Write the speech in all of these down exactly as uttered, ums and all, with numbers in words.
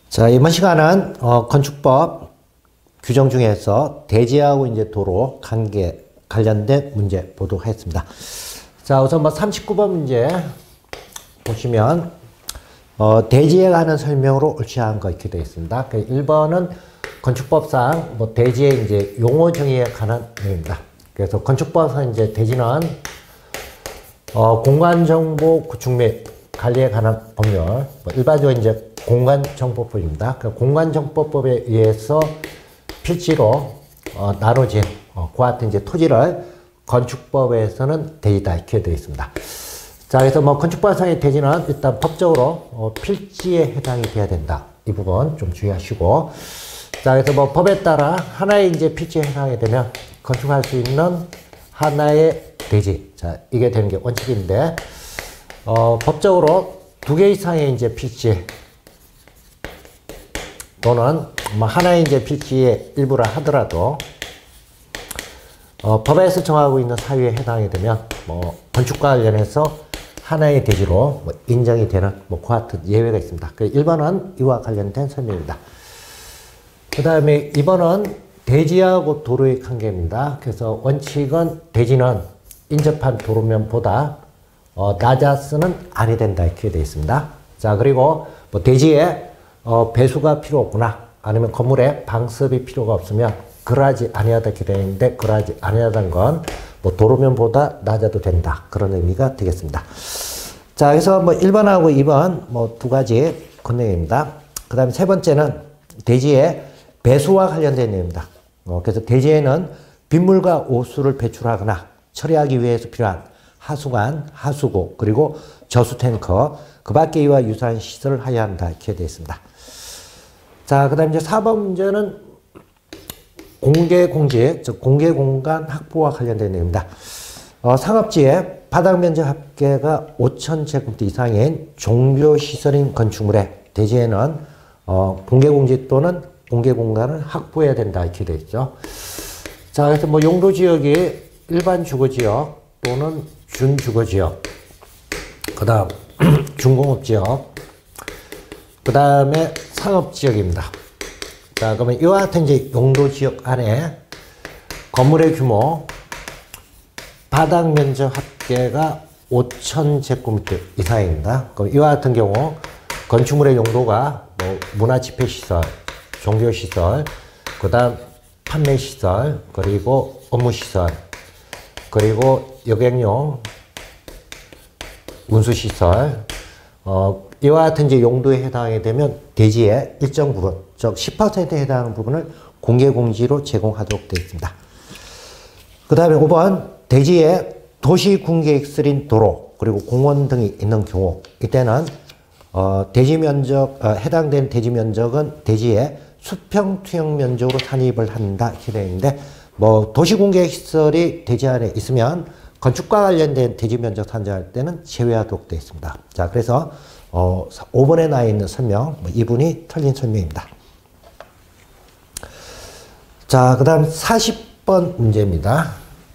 자, 이번 시간은 어, 건축법 규정 중에서 대지하고 이제 도로 관계 관련된 문제 보도록 하겠습니다. 자, 우선 뭐 삼십구 번 문제 보시면 어, 대지에 관한 설명으로 옳지 않은 거 이렇게 되어 있습니다. 일 번은 건축법상 뭐 대지의 이제 용어 정의에 관한 내용입니다. 그래서 건축법상 이제 대지는 어, 공간정보 구축 및 관리에 관한 법률, 뭐 일반적으로 이제 공간정보법입니다. 그 공간정보법에 의해서 필지로 어, 나눠진 어, 그와 같은 이제 토지를 건축법에서는 대지다 이렇게 되어 있습니다. 자, 그래서 뭐 건축법상의 대지는 일단 법적으로 어, 필지에 해당이 돼야 된다. 이 부분 좀 주의하시고, 자, 그래서 뭐 법에 따라 하나의 이제 필지에 해당이 되면 건축할 수 있는 하나의 대지, 자, 이게 되는 게 원칙인데, 어, 법적으로 두 개 이상의 이제 필지 또는 뭐 하나의 이제 필지의 일부라 하더라도 어, 법에서 정하고 있는 사유에 해당이 되면 뭐 건축과 관련해서 하나의 대지로 뭐 인정이 되는 뭐 그와 같은 예외가 있습니다. 그 일 번은 이와 관련된 설명입니다. 그 다음에 이 번은 대지하고 도로의 관계입니다. 그래서 원칙은 대지는 인접한 도로면보다 어, 낮아서는 아니 된다 이렇게 되어 있습니다. 자, 그리고 뭐 대지에 어, 배수가 필요 없구나, 아니면 건물에 방습이 필요가 없으면 그러하지 아니하다 이렇게 되어 있는데, 그러하지 아니하다는 건 뭐 도로면보다 낮아도 된다, 그런 의미가 되겠습니다. 자, 그래서 뭐 일 번하고 이 번 뭐 두 가지 권내용입니다. 그 다음에 세 번째는 대지의 배수와 관련된 내용입니다. 어, 그래서 대지에는 빗물과 오수를 배출하거나 처리하기 위해서 필요한 하수관, 하수구, 그리고 저수 탱커, 그 밖에 이와 유사한 시설을 하여야 한다 이렇게 되어 있습니다. 자, 그 다음 이제 사 번 문제는 공개 공지, 즉 공개 공간 확보와 관련된 내용입니다. 어, 상업지에 바닥 면적 합계가 오천 제곱미터 이상인 종교 시설인 건축물에 대지에는 어, 공개 공지 또는 공개 공간을 확보해야 된다 이렇게 되어 있죠. 자, 그래서 뭐 용도 지역이 일반 주거 지역 또는 준주거 지역, 그 다음 중공업 지역, 그 다음에 상업 지역입니다. 자, 그러면 이와 같은 이제 용도 지역 안에 건물의 규모, 바닥 면적 합계가 오천 제곱미터 이상입니다. 그럼 이와 같은 경우 건축물의 용도가 뭐 문화 집회 시설, 종교 시설, 그 다음 판매 시설, 그리고 업무 시설, 그리고 여객용, 운수시설, 어, 이와 같은 이제 용도에 해당이 되면 대지의 일정 부분, 즉 십 퍼센트에 해당하는 부분을 공개공지로 제공하도록 되어 있습니다. 그 다음에 오 번, 대지에 도시군계획설인 도로, 그리고 공원 등이 있는 경우, 이때는 어, 대지 면적, 어, 해당된 대지 면적은 대지의 수평 투영 면적으로 산입을 한다 이렇게 되어 있는데, 뭐 도시공계시설이 대지 안에 있으면 건축과 관련된 대지 면적 산정할 때는 제외하도록 되어 있습니다. 자, 그래서 어, 오 번에 나와 있는 설명, 뭐 이분이 틀린 설명입니다. 자, 그 다음 사십 번 문제입니다.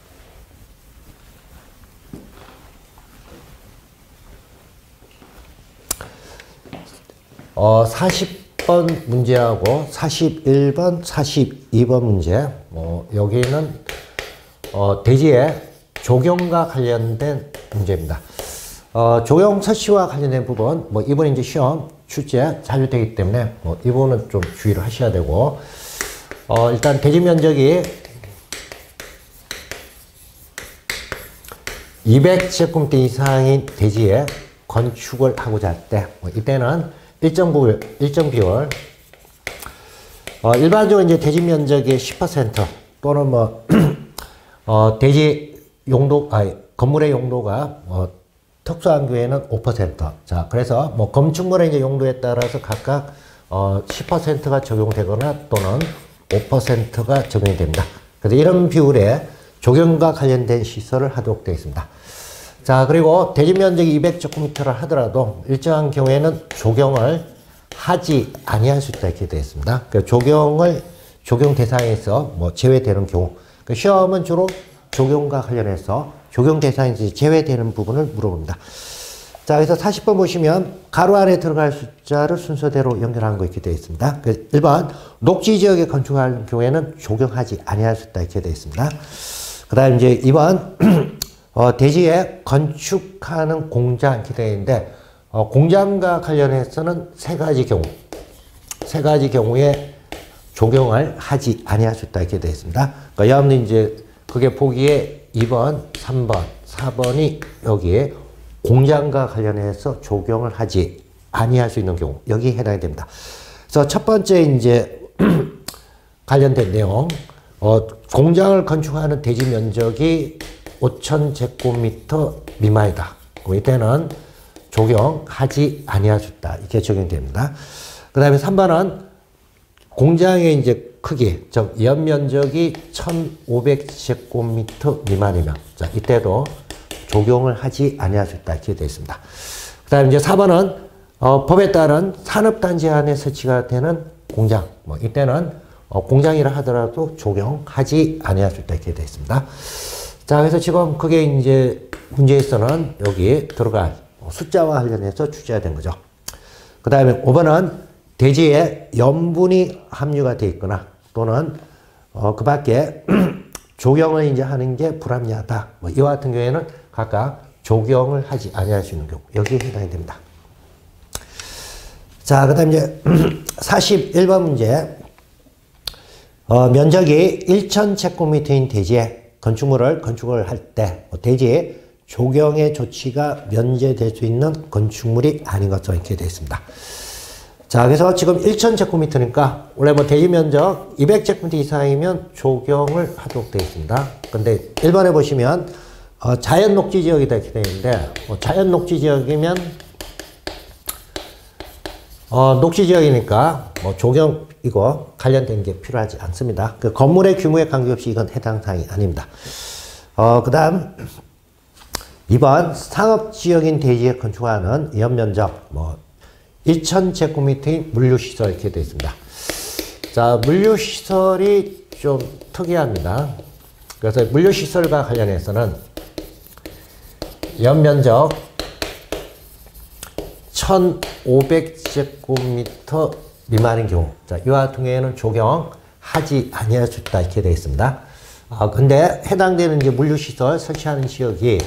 어, 사십 번 문제하고 사십일 번, 사십이 번 문제, 뭐 여기는 어, 대지의 조경과 관련된 문제입니다. 어, 조경 설치와 관련된 부분, 뭐 이번 이제 시험 출제 자유되기 때문에 뭐 이 부분은 좀 주의를 하셔야 되고, 어, 일단 대지 면적이 이백 제곱미터 이상인 대지에 건축을 하고자 할 때, 뭐 이때는 일정 부분, 일정 비율, 어, 일반적으로 이제 대지 면적의 십 퍼센트 또는 뭐, 어, 대지 용도, 아니, 건물의 용도가, 어, 특수한 경우에는 오 퍼센트. 자, 그래서 뭐, 건축물의 이제 용도에 따라서 각각, 어, 십 퍼센트가 적용되거나 또는 오 퍼센트가 적용이 됩니다. 그래서 이런 비율에 조경과 관련된 시설을 하도록 되어 있습니다. 자, 그리고 대지 면적이 이백 제곱미터를 하더라도 일정한 경우에는 조경을 하지 아니할 수 있다 이렇게 되어 있습니다. 그러니까 조경을 조경 대상에서 뭐 제외되는 경우, 그러니까 시험은 주로 조경과 관련해서 조경 대상에서 제외되는 부분을 물어봅니다. 자, 그래서 사십 번 보시면 가로 안에 들어갈 숫자를 순서대로 연결하는 거 이렇게 되어 있습니다. 일 번 녹지 지역에 건축할 경우에는 적용하지 아니할 수 있다 이렇게 되어 있습니다. 그 다음 이제 이 번 어, 대지에 건축하는 공장 이렇게 되어 있는데 어, 공장과 관련해서는 세 가지 경우 세 가지 경우에 적용을 하지 아니할 수 있다 이렇게 되어 있습니다. 그러니까 여러분들 이제 그게 보기에 이 번, 삼 번, 사 번이 여기에 공장과 관련해서 적용을 하지 아니할 수 있는 경우 여기에 해당이 됩니다. 그래서 첫 번째 이제 관련된 내용 어, 공장을 건축하는 대지 면적이 오천 제곱미터 미만이다. 그럼 이때는 적용하지 아니할 수 있다. 이렇게 적용됩니다. 그 다음에 삼 번은 공장의 이제 크기, 즉 연면적이 천오백 제곱미터 미만이면 자, 이때도 적용을 하지 아니할 수 있다. 이렇게 되어 있습니다. 그 다음에 이제 사 번은 어, 법에 따른 산업단지 안에 설치가 되는 공장, 뭐 이때는 어, 공장이라 하더라도 적용하지 아니할 수 있다. 이렇게 되어 있습니다. 자, 그래서 지금 그게 이제 문제에서는 여기 들어갈 숫자와 관련해서 출제된 거죠. 그 다음에 오 번은 대지에 염분이 함유가 되어 있거나 또는 어, 그 밖에 조경을 이제 하는 게 불합리하다. 뭐 이와 같은 경우에는 각각 조경을 하지 아니할 수 있는 경우 여기에 해당이 됩니다. 자, 그 다음 이제 사십일 번 문제 어, 면적이 천 제곱미터인 대지에 건축물을 건축을 할 때 대지에 조경의 조치가 면제될 수 있는 건축물이 아닌 것으로 이렇게 되어 있습니다. 자, 그래서 지금 천 제곱미터니까 원래 뭐 대지 면적 이백 제곱미터 이상이면 조경을 하도록 되어 있습니다. 근데 일 번에 보시면 어, 자연 녹지 지역이다 이렇게 되어 있는데 뭐 자연 녹지 지역이면 어, 녹지 지역이니까 뭐 조경 이거 관련된 게 필요하지 않습니다. 그 건물의 규모에 관계없이 이건 해당 사항이 아닙니다. 어, 그 다음 이 번 상업지역인 대지에 건축하는 연면적 뭐 천 제곱미터의 물류시설 이렇게 되어 있습니다. 자, 물류시설이 좀 특이합니다. 그래서 물류시설과 관련해서는 연면적 천오백 제곱미터 미만인 경우 자, 이와 같은 경우에는 적용하지 아니할 수 있다 이렇게 되어 있습니다. 아, 근데 해당되는 이제 물류시설 설치하는 지역이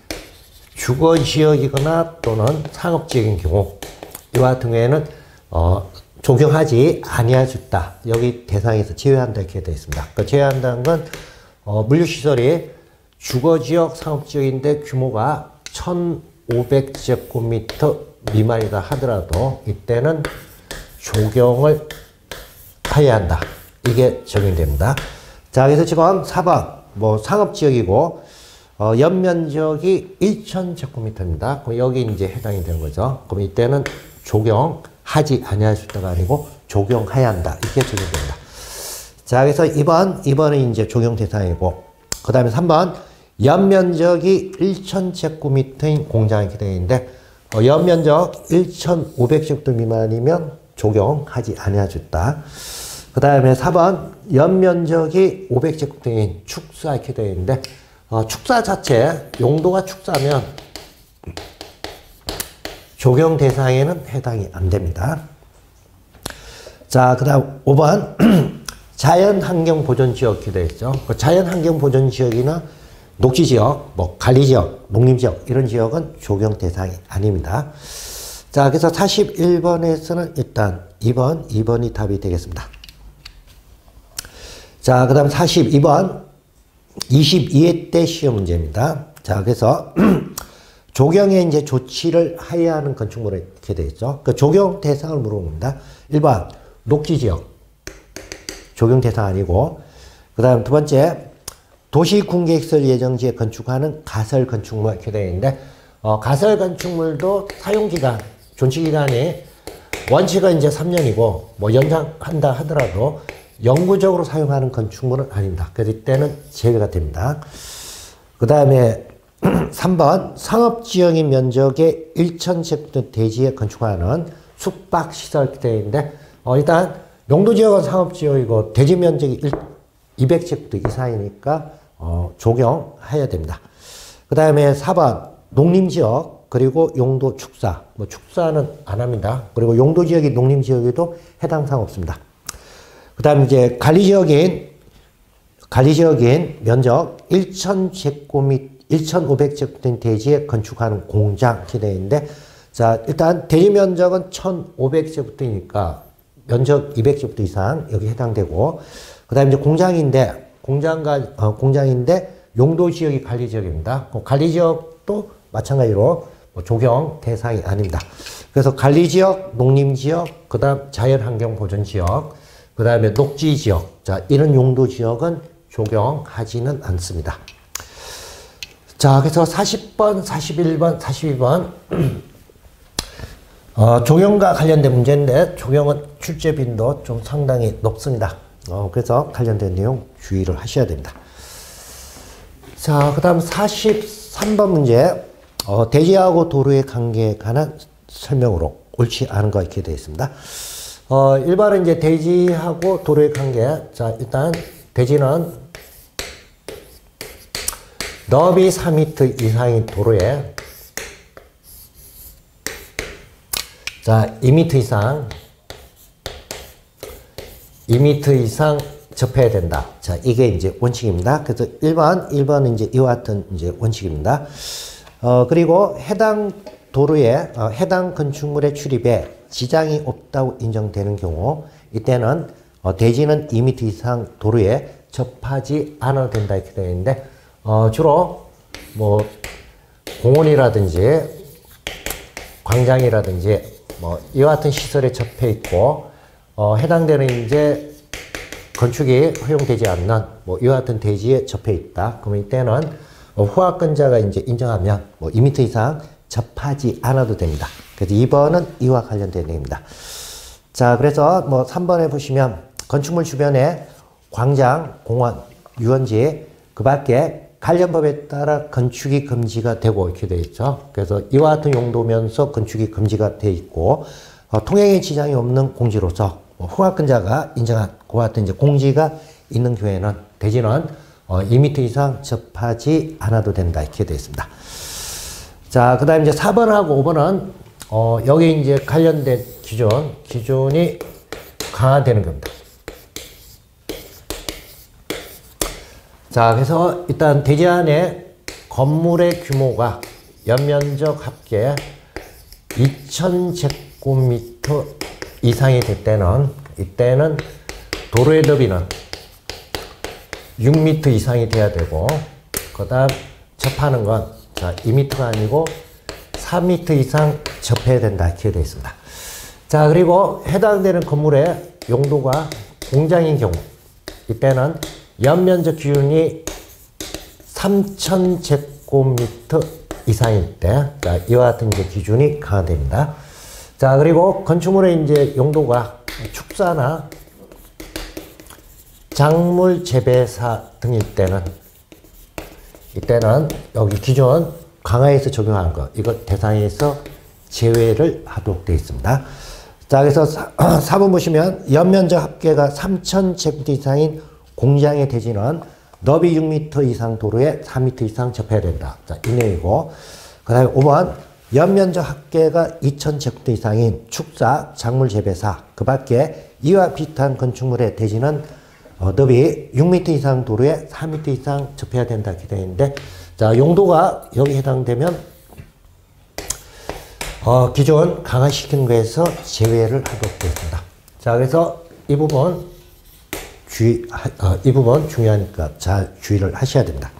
주거지역이거나 또는 상업지역인 경우 이와 같은 경우에는 어, 적용하지 아니할 수 있다. 여기 대상에서 제외한다 이렇게 되어 있습니다. 그 제외한다는 건 어, 물류시설이 주거지역, 상업지역인데 규모가 천오백 제곱미터 미만이다 하더라도 이때는 적용을 해야 한다. 이게 적용됩니다. 자, 그래서 지금 사 번 뭐 상업지역이고 어, 연면적이 천 제곱미터입니다. 그럼 여기 이제 해당이 되는 거죠. 그럼 이때는 적용하지 아니할 수 있다가 아니고 적용해야 한다. 이렇게 적용됩니다. 자, 그래서 이 번, 이 번은 이제 적용 대상이고, 그 다음에 삼 번, 연면적이 천 제곱미터인 공장이 이렇게 되어 있는데, 어, 연면적 천오백 제곱미터 미만이면 적용하지 아니할 수 있다. 그 다음에 사 번, 연면적이 오백 제곱미터인 축사 이렇게 되어 있는데, 어, 축사 자체, 용도가 축사면 적용 대상에는 해당이 안 됩니다. 자, 그 다음 오 번 자연환경보전지역 이렇게 되어 있죠. 그 자연환경보전지역이나 녹지지역, 뭐 관리지역, 농림지역 이런 지역은 적용 대상이 아닙니다. 자, 그래서 사십일 번에서는 일단 이 번, 이 번이 답이 되겠습니다. 자, 그 다음 사십이 번 이십이 회 때 시험 문제입니다. 자, 그래서 조경에 이제 조치를 해야 하는 건축물이 이렇게 되어 있죠. 그 적용 대상을 물어봅니다. 일 번 녹지지역 적용 대상 아니고, 그 다음 두 번째 도시군계시설 예정지에 건축하는 가설 건축물 이렇게 되어 있는데, 어, 가설 건축물도 사용기간, 존치기간이 원칙은 이제 삼 년이고 뭐 연장한다 하더라도 영구적으로 사용하는 건축물은 아닙니다. 그래서 이때는 제외가 됩니다. 그 다음에 삼 번 상업지역인 면적의 천 제곱미터 대지에 건축하는 숙박시설 이렇게 되어 있는데, 어, 일단 용도지역은 상업지역이고 대지 면적이 이백 제곱미터 이상이니까 어, 적용해야 됩니다. 그 다음에 사 번 농림지역 그리고 용도 축사, 뭐 축사는 안 합니다. 그리고 용도 지역이 농림 지역에도 해당 사항 없습니다. 그 다음 이제 관리 지역인, 관리 지역인 면적 천 제곱미터, 천오백 제곱미터 대지에 건축하는 공장 기대에 있는데, 자, 일단 대지 면적은 천오백 제곱미터니까 면적 이백 제곱미터 이상 여기 해당되고, 그 다음에 이제 공장인데, 공장가, 어, 공장인데 용도 지역이 관리 지역입니다. 그 관리 지역도 마찬가지로 뭐 조경 대상이 아닙니다. 그래서 관리 지역, 농림 지역, 그 다음 자연환경 보전 지역, 그 다음에 녹지 지역, 자, 이런 용도 지역은 적용하지는 않습니다. 자, 그래서 사십 번, 사십일 번, 사십이 번 어, 조경과 관련된 문제인데 조경은 출제 빈도 좀 상당히 높습니다. 어, 그래서 관련된 내용 주의를 하셔야 됩니다. 자, 그 다음 사십삼 번 문제, 어, 대지하고 도로의 관계에 관한 설명으로 옳지 않은 거 이렇게 되어 있습니다. 어, 일 번은 이제 대지하고 도로의 관계. 자, 일단 대지는 너비 사 미터 이상인 도로에, 자, 이 미터 이상, 이 미터 이상 접해야 된다. 자, 이게 이제 원칙입니다. 그래서 일 번, 일 번은 이제 이와 같은 이제 원칙입니다. 어, 그리고 해당 도로에, 어, 해당 건축물의 출입에 지장이 없다고 인정되는 경우, 이때는 어, 대지는 이 미터 이상 도로에 접하지 않아도 된다 이렇게 되어 있는데, 어, 주로 뭐 공원이라든지 광장이라든지 뭐 이와 같은 시설에 접해 있고, 어, 해당되는 이제 건축이 허용되지 않는 뭐 이와 같은 대지에 접해 있다. 그러면 이때는 어, 후하권자가 이제 인정하면 뭐 이 미터 이상 접하지 않아도 됩니다. 그래서 이 번은 이와 관련된 내용입니다. 자, 그래서 뭐 삼 번에 보시면 건축물 주변에 광장, 공원, 유원지, 그 밖에 관련 법에 따라 건축이 금지가 되고 이렇게 되어 있죠. 그래서 이와 같은 용도면서 건축이 금지가 되어 있고, 어, 통행에 지장이 없는 공지로서 뭐 후하권자가 인정한 그와 같은 이제 공지가 있는 경우에는 대지는 어, 이 미터 이상 접하지 않아도 된다 이렇게 되어 있습니다. 자, 그 다음에 이제 사 번하고 오 번은 어, 여기 이제 관련된 기준, 기준이 강화되는 겁니다. 자, 그래서 일단 대지 안에 건물의 규모가 연면적 합계 이천 제곱미터 이상이 될 때는, 이때는 도로의 너비는 육 미터 이상이 돼야 되고, 그 다음 접하는 건 자, 이 미터가 아니고 사 미터 이상 접해야 된다 이렇게 되어 있습니다. 자, 그리고 해당되는 건물의 용도가 공장인 경우, 이때는 연면적 기준이 삼천 제곱미터 이상일 때, 자, 이와 같은 이제 기준이 강화됩니다. 자, 그리고 건축물의 이제 용도가 축사나 작물 재배사 등일 때는, 이때는 여기 기준 강화해서 적용하는 것, 이거 대상에서 제외를 하도록 되어 있습니다. 자, 그래서 사 번 보시면 연면적 합계가 삼천 제곱미터 이상인 공장의 대지는 너비 육 미터 이상 도로에 사 미터 이상 접해야 된다. 자, 이 내용이고, 그 다음에 오 번 연면적 합계가 이천 제곱미터 이상인 축사, 작물 재배사, 그 밖에 이와 비슷한 건축물의 대지는 어, 너비 육 미터 이상 도로에 사 미터 이상 접해야 된다 이렇게 되어 있는데, 자, 용도가 여기 해당되면 어, 기존 강화시킨 거에서 제외를 하도록 되어 있습니다. 자, 그래서 이 부분 주의, 어, 이 부분 중요하니까 잘 주의를 하셔야 됩니다.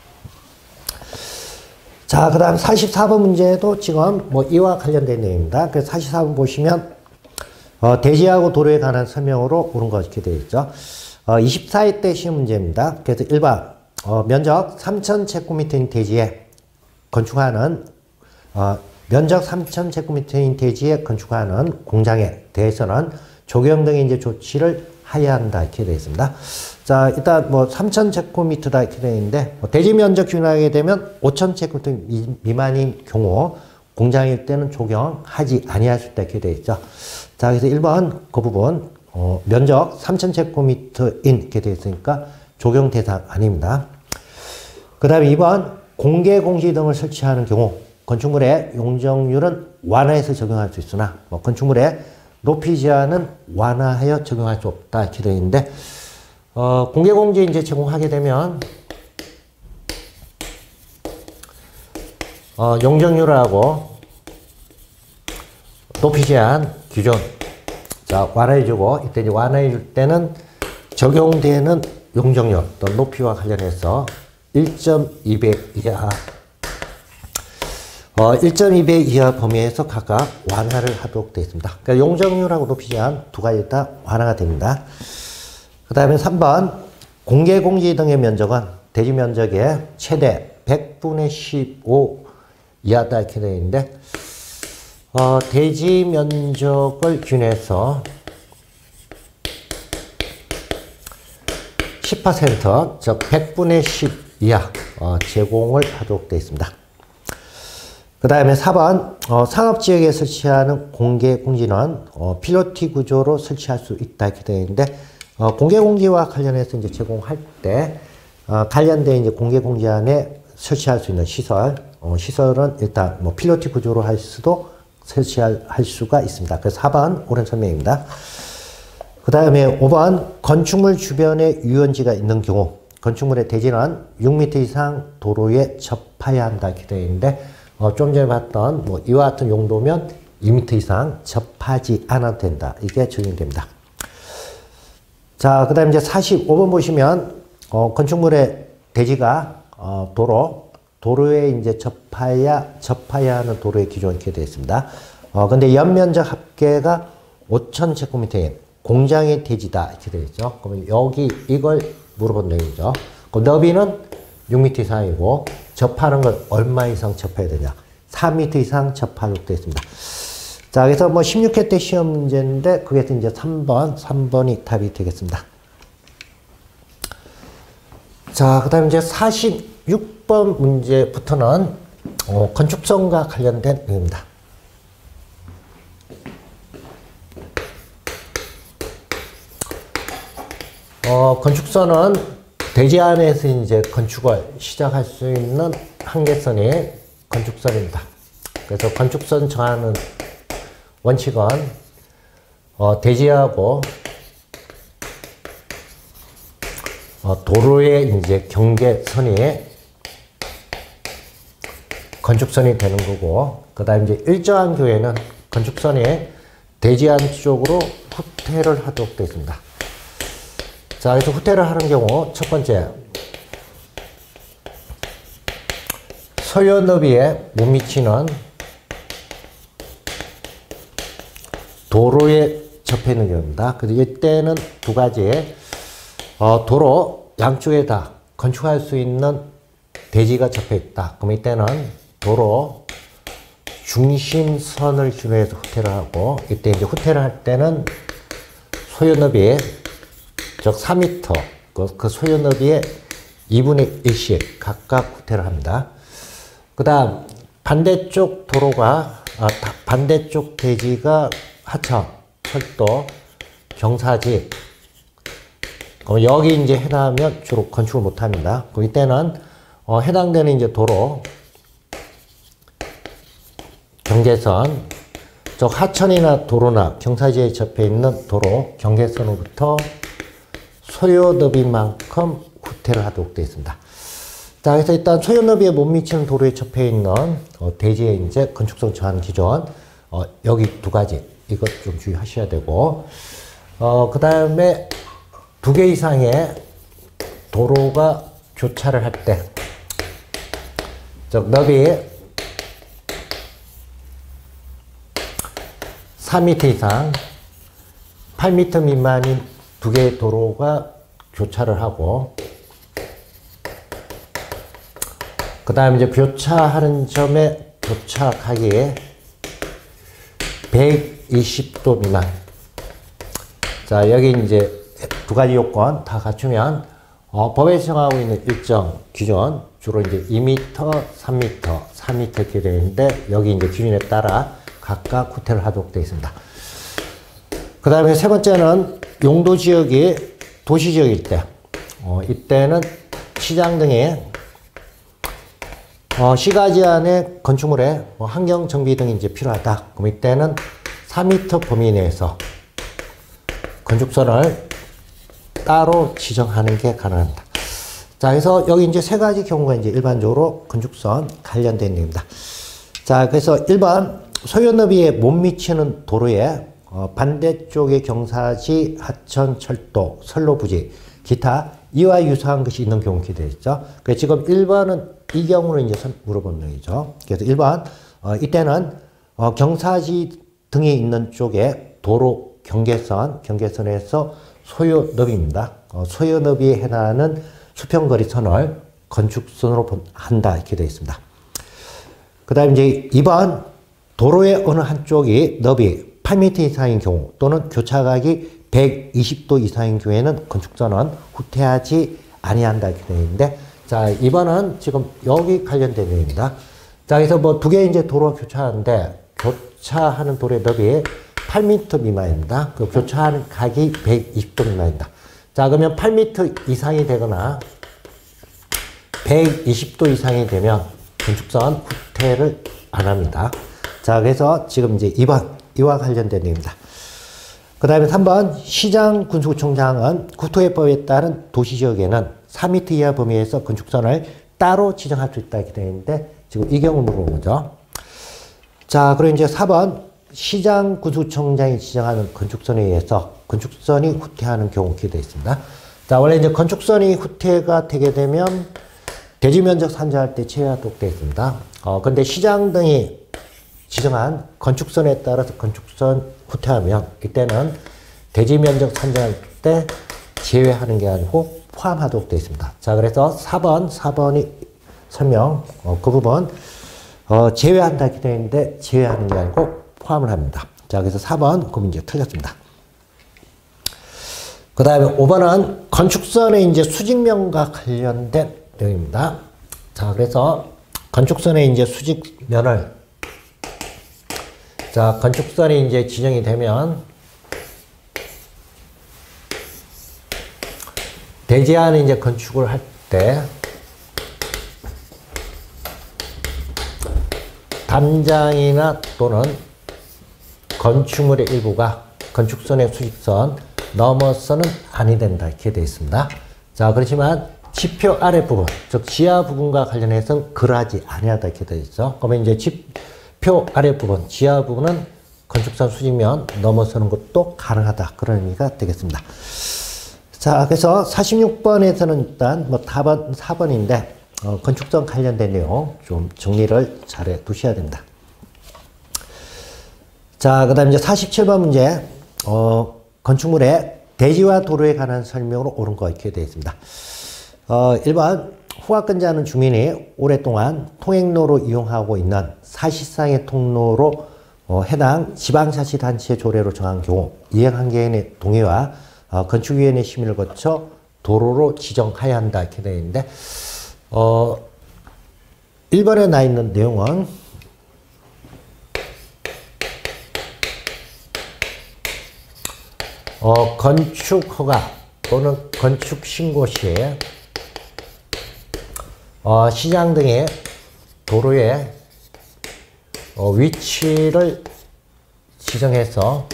자, 그 다음 사십사 번 문제도 지금 뭐 이와 관련된 내용입니다. 그래서 사십사 번 보시면 어, 대지하고 도로에 관한 설명으로 옳은 거 이렇게 되어 있죠. 어, 이십사 회 때 시험 문제입니다. 그래서 일 번 어, 면적 삼천 제곱미터인 대지에 건축하는 어, 면적 삼천 제곱미터인 대지에 건축하는 공장에 대해서는 조경 등의 이제 조치를 하여야 한다 이렇게 되어 있습니다. 자, 일단 뭐 삼천 제곱미터다 이렇게 되어 있는데, 뭐 대지 면적 규정하게 되면 오천 제곱미터 미만인 경우 공장일 때는 조경하지 아니할 수 있다 이렇게 되어 있죠. 자, 그래서 일 번 그 부분 어, 면적 삼천 제곱미터인 이렇게 되어 있으니까 조경 대상 아닙니다. 그 다음에 이 번 공개 공지 등을 설치하는 경우, 건축물의 용적률은 완화해서 적용할 수 있으나 뭐 건축물의 높이 제한은 완화하여 적용할 수 없다 이렇게 되어 있는데 어, 공개공지 이제 제공하게 되면 어, 용적률하고 높이 제한 기준 자 완화해주고 이때 이제 완화해줄 때는 적용되는 용적률 또 높이와 관련해서 일 점 이 배 이하 어, 일 점 이 배 이하 범위에서 각각 완화를 하도록 되어 있습니다. 그러니까 용적률하고 높이 제한 두 가지 다 완화가 됩니다. 그 다음에 삼 번 공개공지 등의 면적은 대지 면적의 최대 백분의 십오 이하다 이렇게 되어 있는데 어, 대지 면적을 균해서 십 퍼센트 즉 백분의 십 이하 어, 제공을 하도록 되어 있습니다. 그 다음에 사 번 어, 상업지역에 설치하는 공개공지는 어, 필로티 구조로 설치할 수 있다 이렇게 되어 있는데 어, 공개공지와 관련해서 이제 제공할 때 어, 관련된 이제 공개공지 안에 설치할 수 있는 시설 어, 시설은 일단 뭐 필로티 구조로 할 수도 설치할 할 수가 있습니다. 그래서 사 번 옳은 설명입니다. 그 다음에 오 번 건축물 주변에 유원지가 있는 경우 건축물의 대지는 육 미터 이상 도로에 접해야 한다 이렇게 되어 있는데 어, 좀 전에 봤던 뭐 이와 같은 용도면 이 미터 이상 접하지 않아도 된다. 이게 적용됩니다. 자, 그 다음에 이제 사십오 번 보시면 어, 건축물의 대지가 어, 도로 도로에 이제 접해야 접해야 하는 도로의 기준 이렇게 되어 있습니다. 어, 근데 연면적 합계가 오천 제곱미터인 공장의 대지다 이렇게 되어 있죠. 그러면 여기 이걸 물어본 내용이죠. 그 너비는 육 미터 이상이고 접하는 걸 얼마 이상 접해야 되냐? 사 미터 이상 접하도록 되어 있습니다. 자, 그래서 뭐 십육 회 때 시험 문제인데 그게 이제 삼 번, 삼 번이 답이 되겠습니다. 자, 그 다음에 이제 사십육 번 문제부터는 어, 건축성과 관련된 내용입니다. 어, 건축선은 대지 안에서 이제 건축을 시작할 수 있는 한계선이 건축선입니다. 그래서 건축선 정하는 원칙은 어, 대지하고 어, 도로의 이제 경계선이 건축선이 되는 거고, 그 다음에 이제 일정한 교회는 건축선이 대지 안쪽으로 후퇴를 하도록 되어 있습니다. 자, 그래서 후퇴를 하는 경우 첫 번째 소요 너비에 못 미치는 도로에 접해 있는 경우입니다. 그래서 이때는 두 가지 어, 도로 양쪽에 다 건축할 수 있는 대지가 접해 있다. 그럼 이때는 도로 중심선을 준호해서 후퇴를 하고, 이때 이제 후퇴를 할 때는 소요 너비 즉 사 미터 그, 그 소요 너비의 이분의 일씩 각각 후퇴를 합니다. 그 다음 반대쪽 도로가 아, 반대쪽 대지가 하천, 철도, 경사지. 그럼 여기 이제 해당하면 주로 건축을 못 합니다. 그럼 이때는 어, 해당되는 이제 도로 경계선, 즉 하천이나 도로나 경사지에 접해 있는 도로 경계선으로부터 소요 너비만큼 후퇴를 하도록 되어 있습니다. 자, 그래서 일단 소요 너비에 못 미치는 도로에 접해 있는 어, 대지의 이제 건축성 정하는 기준, 어, 여기 두 가지 이것 좀 주의하셔야 되고, 어, 그 다음에 두 개 이상의 도로가 교차를 할 때, 즉 너비 사 미터 이상, 팔 미터 미만인 두 개의 도로가 교차를 하고, 그 다음에 이제 교차하는 점에 도착하기에 백이십 도 미만. 자, 여기 이제 두 가지 요건 다 갖추면 어, 법에서 정하고 있는 일정 기준, 주로 이제 이 미터, 삼 미터, 사 미터 이렇게 되어 있는데, 여기 이제 기준에 따라 각각 후퇴를 하도록 되어 있습니다. 그 다음에 세 번째는 용도 지역이 도시 지역일 때, 어, 이때는 시장 등의 어, 시가지 안에 건축물에 뭐 환경 정비 등이 이제 필요하다. 그럼 이때는 사 미터 범위 내에서 건축선을 따로 지정하는 게 가능합니다. 자, 그래서 여기 이제 세 가지 경우가 이제 일반적으로 건축선 관련된 내용입니다. 자, 그래서 일 번 소요 너비에 못 미치는 도로에 어, 반대쪽에 경사지, 하천, 철도, 선로 부지, 기타 이와 유사한 것이 있는 경우 기대되어 있죠. 그래서 지금 일 번은 이 경우는 이제 물어본 내용이죠. 그래서 일 번 어, 이때는 어, 경사지 등이 있는 쪽에 도로 경계선, 경계선에서 소요 너비입니다. 어, 소요 너비에 해당하는 수평거리 선을 건축선으로 한다 이렇게 되어 있습니다. 그 다음에 이제 이 번 도로의 어느 한쪽이 너비 팔 미터 이상인 경우 또는 교차각이 백이십 도 이상인 경우에는 건축선은 후퇴하지 아니한다 이렇게 되어 있는데, 자, 이 번은 지금 여기 관련된 내용입니다. 자, 그래서 뭐 두 개 이제 도로가 교차하는데 교차하는 도로의 너비 팔 미터 미만입니다. 그 교차하는 각이 백이십 도 미만입니다. 자, 그러면 팔 미터 이상이 되거나 백이십 도 이상이 되면 건축선 후퇴를 안 합니다. 자, 그래서 지금 이제 이 번 이와 관련된 내용입니다. 그 다음에 삼 번 시장 군수구청장은 국토해법에 따른 도시지역에는 사 미터 이하 범위에서 건축선을 따로 지정할 수 있다 이렇게 되어 있는데 지금 이 경우 물어본 거죠. 자, 그리고 이제 사 번 시장 군수청장이 지정하는 건축선에 의해서 건축선이 후퇴하는 경우 이렇게 되어 있습니다. 자, 원래 이제 건축선이 후퇴가 되게 되면 대지 면적 산정할 때 제외하도록 되어 있습니다. 어, 근데 시장 등이 지정한 건축선에 따라서 건축선 후퇴하면 이때는 대지 면적 산정할 때 제외하는 게 아니고 포함하도록 되어 있습니다. 자, 그래서 사 번, 사 번이 설명, 어, 그 부분, 어, 제외한다 이렇게 되어 있는데 제외하는 게 아니고 포함을 합니다. 자, 그래서 사 번, 그 문제 틀렸습니다. 그 다음에 오 번은 건축선의 이제 수직면과 관련된 내용입니다. 자, 그래서 건축선의 이제 수직면을, 자, 건축선이 이제 지정이 되면 대지 안에 이제 건축을 할 때 담장이나 또는 건축물의 일부가 건축선의 수직선 넘어서는 아니 된다 이렇게 되어 있습니다. 자, 그렇지만 지표 아랫부분, 즉 지하 부분과 관련해서는 그러하지 아니하다 이렇게 되어 있죠. 그러면 이제 지표 아랫부분, 지하 부분은 건축선 수직면 넘어서는 것도 가능하다, 그런 의미가 되겠습니다. 자, 그래서 사십육 번에서는 일단 뭐 답은 사 번인데 어, 건축선 관련된 내용 좀 정리를 잘 해 두셔야 됩니다. 자, 그 다음 이제 사십칠 번 문제, 어, 건축물의 대지와 도로에 관한 설명으로 옳은 거 이렇게 되어 있습니다. 어, 일 번 후각근자는 주민이 오랫동안 통행로로 이용하고 있는 사실상의 통로로 어, 해당 지방자치단체 조례로 정한 경우 이행한개인의 동의와 어, 건축위원회 심의를 거쳐 도로로 지정하여야 한다 이렇게 되어 있는데, 어, 일 번에 나 있는 내용은 어, 건축허가 또는 건축신고 시에 어, 시장 등의 도로의 어, 위치를 지정해서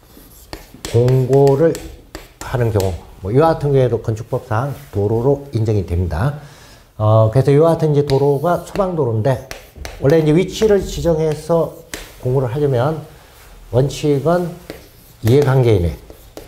공고를 하는 경우, 뭐 이와 같은 경우에도 건축법상 도로로 인정이 됩니다. 어, 그래서 이와 같은 이제 도로가 소방도로인데, 원래 이제 위치를 지정해서 공고를 하려면 원칙은 이해관계인의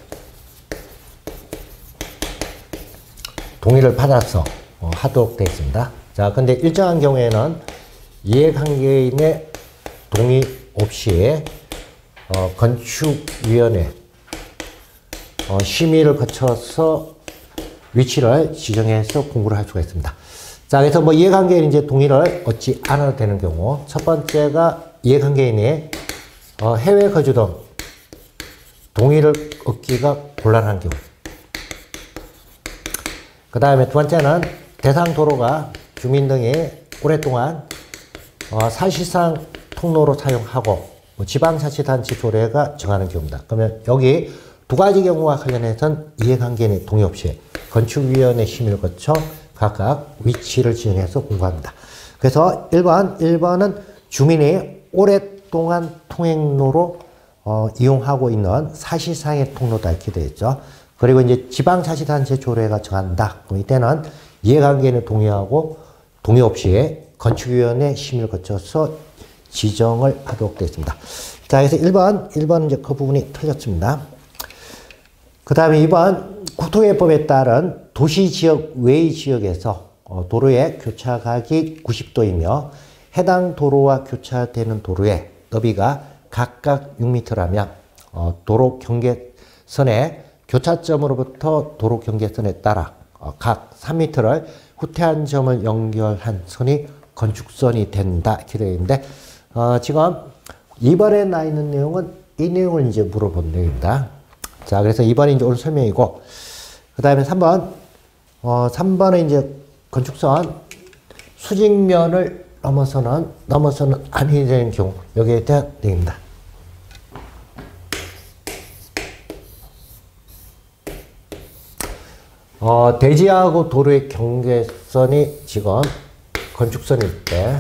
동의를 받아서 어, 하도록 되어 있습니다. 자, 근데 일정한 경우에는 이해관계인의 동의 없이 어, 건축위원회 어, 심의를 거쳐서 위치를 지정해서 공고를 할 수가 있습니다. 자, 그래서 뭐 이해관계인이 이제 동의를 얻지 않아도 되는 경우, 첫 번째가 이해관계인이 어, 해외 거주 등 동의를 얻기가 곤란한 경우, 그 다음에 두 번째는 대상 도로가 주민 등이 오랫동안 어, 사실상 통로로 사용하고 뭐 지방자치단체 조례가 정하는 경우입니다. 그러면 여기 두 가지 경우와 관련해서는 이해관계인의 동의 없이 건축위원회 심의를 거쳐 각각 위치를 지정해서 공고합니다. 그래서 일 번, 일 번은 주민이 오랫동안 통행로로 어, 이용하고 있는 사실상의 통로다 이렇게 되어 있죠. 그리고 이제 지방자치단체 조례가 정한다. 그럼 이때는 이해관계는 동의하고 동의 없이 건축위원회 심의를 거쳐서 지정을 하도록 되어 있습니다. 자, 그래서 일 번, 일 번은 이제 그 부분이 틀렸습니다. 그 다음에 이 번, 국토개법에 따른 도시지역 외의 지역에서 어, 도로의 교차각이 구십 도이며 해당 도로와 교차되는 도로의 너비가 각각 육 미터라면 어, 도로 경계선의 교차점으로부터 도로 경계선에 따라 어, 각 삼 미터를 후퇴한 점을 연결한 선이 건축선이 된다 이렇게 되어 있는데 어, 지금 이 번에 나 있는 내용은 이 내용을 이제 물어본 내용입니다. 자, 그래서 이 번이 이제 오늘 설명이고 그 다음에 삼 번 어, 삼 번은 이제 건축선 수직면을 넘어서는 넘어서는 아니 되는 경우 여기에 대한 내용입니다. 어, 대지하고 도로의 경계선이 지금 건축선일 때,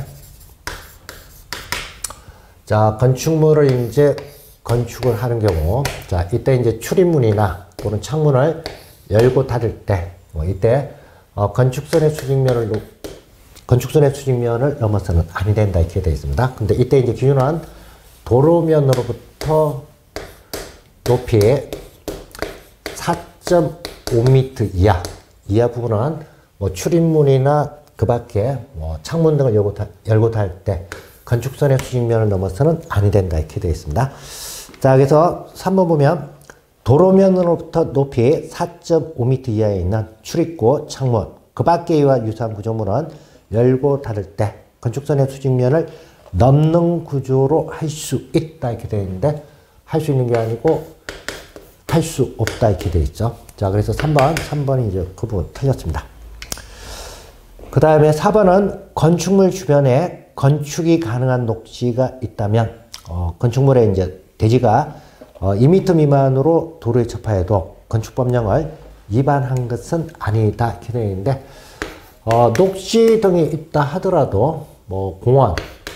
자, 건축물을 이제 건축을 하는 경우, 자, 이때 이제 출입문이나 또는 창문을 열고 닫을 때, 뭐 이때, 어, 건축선의 수직면을, 건축선의 수직면을 넘어서는 아니 된다, 이렇게 되어 있습니다. 근데 이때 이제 기준은 도로면으로부터 높이 사 점 오 미터 이하, 이하 부분은 뭐 출입문이나 그 밖에 뭐 창문 등을 열고, 다, 열고 닫을 때 건축선의 수직면을 넘어서는 아니 된다 이렇게 되어 있습니다. 자, 그래서 삼 번 보면 도로면으로부터 높이 사 점 오 미터 이하에 있는 출입구, 창문, 그 밖에와 유사한 구조물은 열고 닫을 때 건축선의 수직면을 넘는 구조로 할 수 있다 이렇게 되어 있는데 할 수 있는 게 아니고 할 수 없다 이렇게 되어 있죠. 자, 그래서 삼 번, 삼 번이 이제 그 부분 틀렸습니다. 그 다음에 사 번은 건축물 주변에 건축이 가능한 녹지가 있다면, 어, 건축물의 이제 대지가 어, 이 미터 미만으로 도로에 접하여도 건축법령을 위반한 것은 아니다 이렇게 되어 있는데, 어, 녹지 등이 있다 하더라도, 뭐, 공원,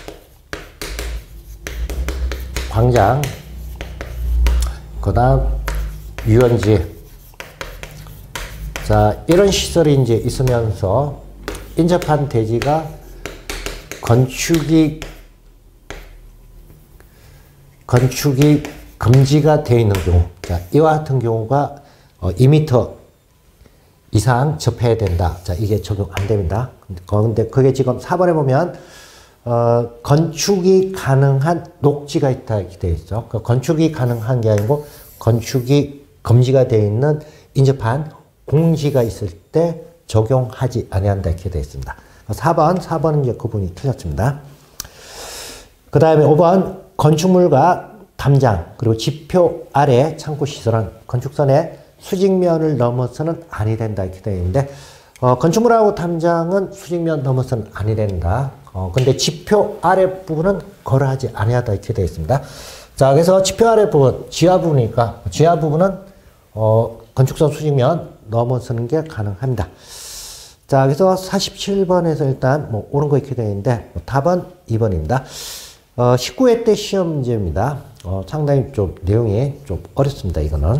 광장, 그 다음, 유원지, 자, 이런 시설이 이제 있으면서 인접한 대지가 건축이, 건축이 금지가 되어 있는 경우, 자, 이와 같은 경우가 어, 이 미터 이상 접해야 된다. 자, 이게 적용 안 됩니다. 근데 그게 지금 사 번에 보면, 어, 건축이 가능한 녹지가 있다. 이렇게 되어 있죠. 그 건축이 가능한 게 아니고, 건축이 금지가 되어 있는 인접한 공지가 있을 때 적용하지 아니한다 이렇게 되어 있습니다. 사 번, 사 번은 이제 그분이 틀렸습니다. 그 다음에 오 번 건축물과 담장 그리고 지표 아래 창고 시설은 건축선의 수직면을 넘어서는 아니 된다 이렇게 되어 있는데 어, 건축물하고 담장은 수직면 넘어서는 아니 된다. 어, 근데 지표 아래 부분은 거래하지 아니하다 이렇게 되어 있습니다. 자, 그래서 지표 아래 부분, 지하 부분이니까 지하 부분은 어, 건축선 수직면 넘어서는 게 가능합니다. 자, 그래서 사십칠 번에서 일단 뭐 옳은 거 이렇게 되어 있는데 뭐 답은 이 번입니다. 어, 십구 회 때 시험 문제입니다. 어, 상당히 좀 내용이 좀 어렵습니다. 이거는.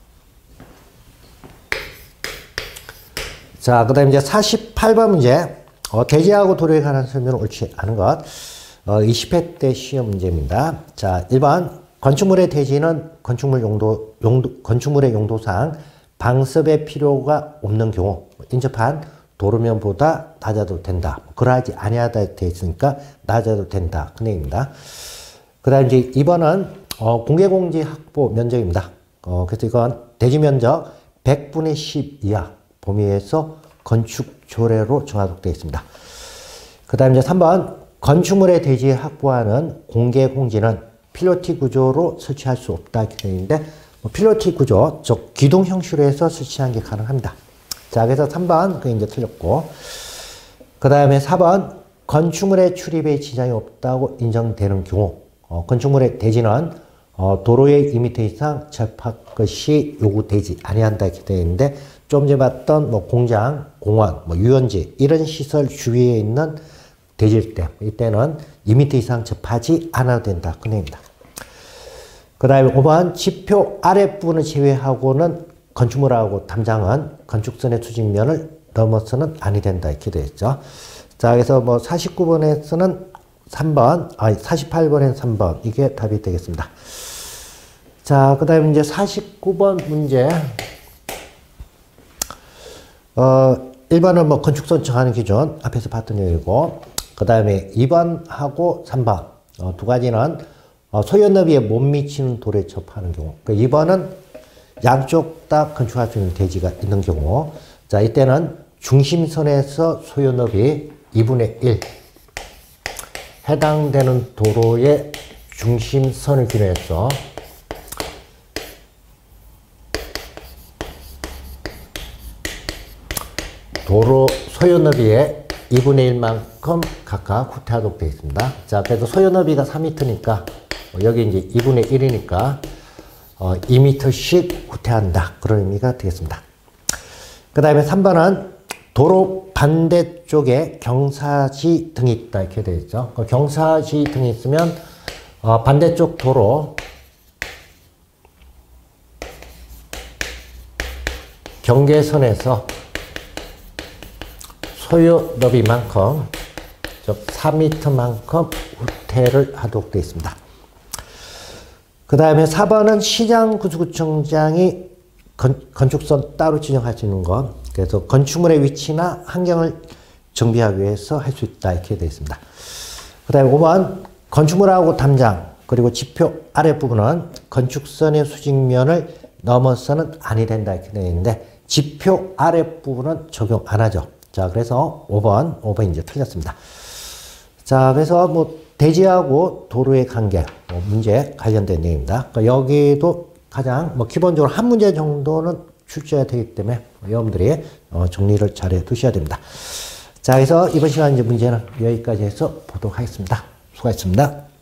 자, 그 다음에 이제 사십팔 번 문제. 어, 대지하고 도로에 관한 설명은 옳지 않은 것. 어, 이십 회 때 시험 문제입니다. 자, 일 번. 건축물의 대지는 건축물 용도, 용도, 건축물의 용도상 방습의 필요가 없는 경우, 인접한 도로면보다 낮아도 된다. 그러하지 아니하다 되어 있으니까 낮아도 된다. 그 내용입니다. 그 다음 이제 이 번은, 어, 공개공지 확보 면적입니다. 어, 그래서 이건 대지 면적 백분의 십 이하 범위에서 건축 조례로 정하도록 되어 있습니다. 그 다음 이제 삼 번, 건축물의 대지에 확보하는 공개공지는 필로티 구조로 설치할 수 없다. 이렇게 되어 있는데, 뭐 필로티 구조, 즉, 기둥 형식으로 해서 설치하는 게 가능합니다. 자, 그래서 삼 번, 그게 이제 틀렸고. 그 다음에 사 번, 건축물의 출입에 지장이 없다고 인정되는 경우, 어, 건축물의 대지는, 어, 도로의 이 미터 이상 접할 것이 요구되지 아니한다. 이렇게 되어 있는데, 좀 전에 봤던 뭐 공장, 공원, 뭐 유원지, 이런 시설 주위에 있는 대지일 때 이때는 이 미터 이상 접하지 않아도 된다. 그 내용입니다. 그 다음에 오 번 지표 아랫부분을 제외하고는 건축물하고 담장은 건축선의 수직면을 넘어서는 아니 된다. 이렇게 되어 있죠. 자, 그래서 뭐 사십구 번에서는 삼 번, 아니 사십팔 번에는 삼 번 이게 답이 되겠습니다. 자, 그 다음에 이제 사십구 번 문제. 어, 일 번은 뭐 건축선 정하는 기준 앞에서 봤던 내용이고, 그 다음에 이 번하고 삼 번 어, 두 가지는 어, 소요 너비에 못 미치는 돌에 접하는 경우. 그 이 번은 양쪽 다 건축할 수 있는 대지가 있는 경우. 자, 이때는 중심선에서 소요 너비 이분의 일 해당되는 도로의 중심선을 기준해서 도로 소요 너비의 이분의 일만큼 각각 후퇴하도록 되어 있습니다. 자, 그래서 소요 너비가 삼 미터니까 여기 이제 이분의 일이니까 어, 이 미터씩 후퇴한다. 그런 의미가 되겠습니다. 그 다음에 삼 번은 도로 반대쪽에 경사지 등이 있다. 이렇게 되어 있죠. 그 경사지 등이 있으면 어, 반대쪽 도로 경계선에서 소요 너비만큼 즉 삼 미터만큼 후퇴를 하도록 되어 있습니다. 그 다음에 사 번은 시장구조구청장이 건, 건축선 따로 지정할 수 있는 것. 그래서 건축물의 위치나 환경을 정비하기 위해서 할 수 있다. 이렇게 되어 있습니다. 그 다음에 오 번 건축물하고 담장 그리고 지표 아랫부분은 건축선의 수직면을 넘어서는 아니 된다. 이렇게 되어 있는데 지표 아랫부분은 적용 안 하죠. 자, 그래서 오 번, 오 번 이제 틀렸습니다. 자, 그래서 뭐 대지하고 도로의 관계, 뭐 문제 관련된 내용입니다. 그러니까 여기도 가장 뭐 기본적으로 한 문제 정도는 출제가 되기 때문에 여러분들이 어 정리를 잘 해 두셔야 됩니다. 자, 그래서 이번 시간 이제 문제는 여기까지 해서 보도록 하겠습니다. 수고하셨습니다.